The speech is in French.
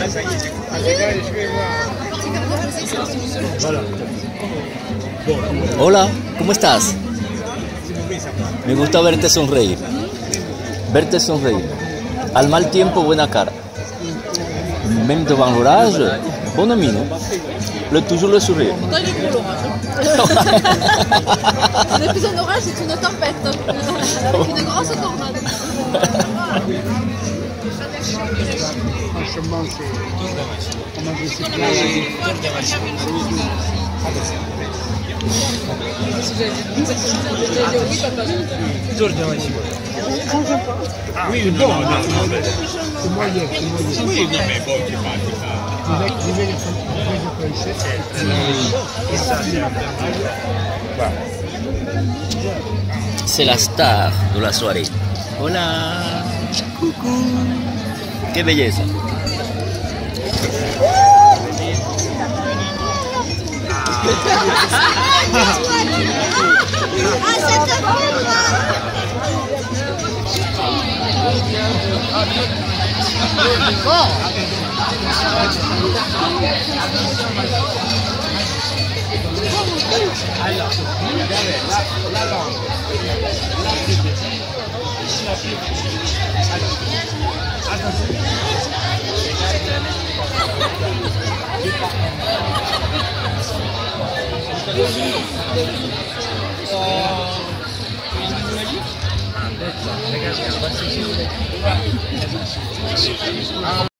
Hola, ¿cómo estás? Me gusta verte sonreír. Verte sonreír. Al mal tiempo, buena cara. Même devant l'orage, bonne mine. Toujours le sourire. Pourtant, il est gros l'orage. Ce n'est plus un orage, c'est une tempête. Avec une grosse tornade. Franchement, c'est... Comment je sais Oui, non, non, c'est moyen, c'est moyen. oui, non, mais bon, tu parles. C'est la star de la soirée. Hola. Coucou. Qué belleza.